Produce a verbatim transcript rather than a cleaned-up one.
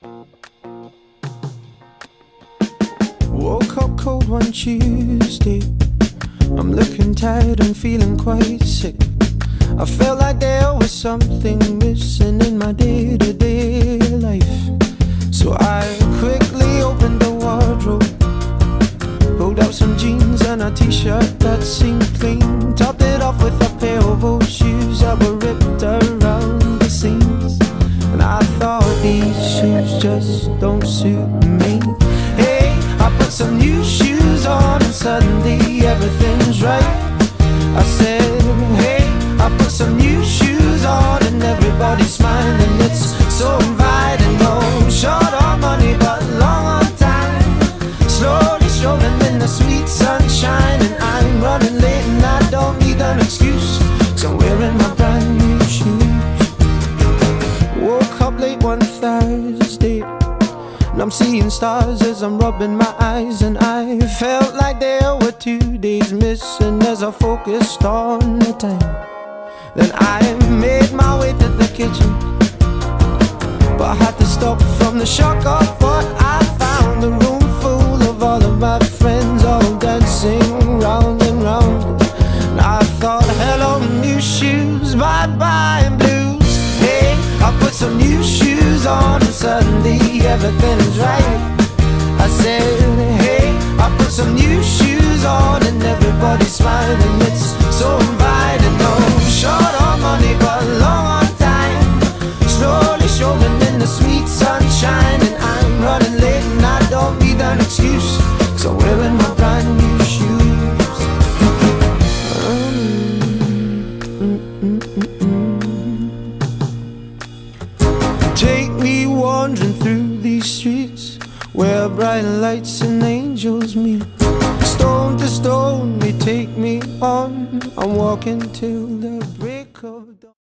Woke up cold one Tuesday. I'm looking tired and feeling quite sick. I felt like there was something missing in my day-to-day life. So I quickly opened the wardrobe, pulled out some jeans and a t-shirt that seemed clean, topped it off with a pair of old shoes that were ripped around the seams. And I thought, these shoes just don't suit me. Hey, I put some new shoes on and suddenly everything's right. I said, hey, I put some new shoes on and everybody's smiling. It's so inviting. No short on money but long on time, slowly strolling in the sweet sunshine. And I'm running late and I don't need an excuse, 'cause I'm wearing my brand new shoes. Woke up late one Thursday and I'm seeing stars as I'm rubbing my eyes. And I felt like there were two days missing as I focused on the time. Then I made my way to the kitchen, but I had to stop from the shock of what I found. A room full of all of my friends, all dancing round and round. And I thought, hello new shoes, bye bye blues. Hey, I put some new shoes on and suddenly everything's right. I said, hey, I put some new shoes on and everybody's smiling. It's so inviting. No short on money but long on time, slowly strolling in the sweet sunshine. And I'm running late and I don't need an excuse, 'cause I'm wearing my brand new shoes. um, mm, mm, mm, mm. Take me wandering through these streets where bright lights and angels meet. Stone to stone, they take me on. I'm walking till the break of dawn.